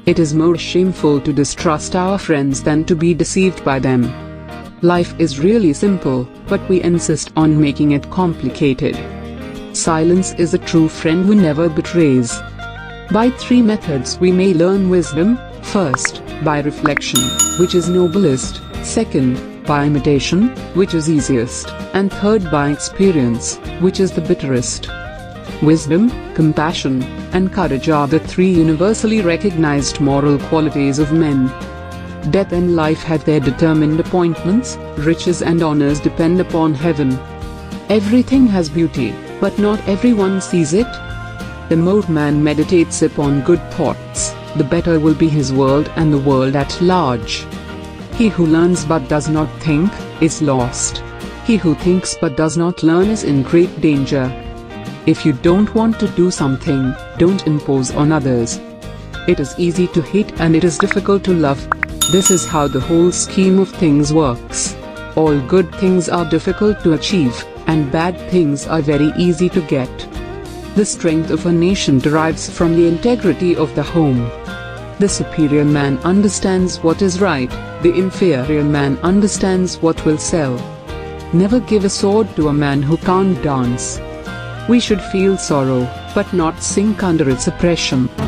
It is more shameful to distrust our friends than to be deceived by them. Life is really simple, but we insist on making it complicated. Silence is a true friend who never betrays. By 3 methods we may learn wisdom: first, by reflection, which is noblest; second, by imitation, which is easiest; and third, by experience, which is the bitterest. Wisdom, compassion, and courage are the 3 universally recognized moral qualities of men. Death and life have their determined appointments, riches and honors depend upon heaven. Everything has beauty, but not everyone sees it. The more man meditates upon good thoughts, the better will be his world and the world at large. He who learns but does not think, is lost. He who thinks but does not learn is in great danger. If you don't want to do something, don't impose on others. It is easy to hate and it is difficult to love. This is how the whole scheme of things works. All good things are difficult to achieve, and bad things are very easy to get. The strength of a nation derives from the integrity of the home. The superior man understands what is right, the inferior man understands what will sell. Never give a sword to a man who can't dance. We should feel sorrow, but not sink under its oppression.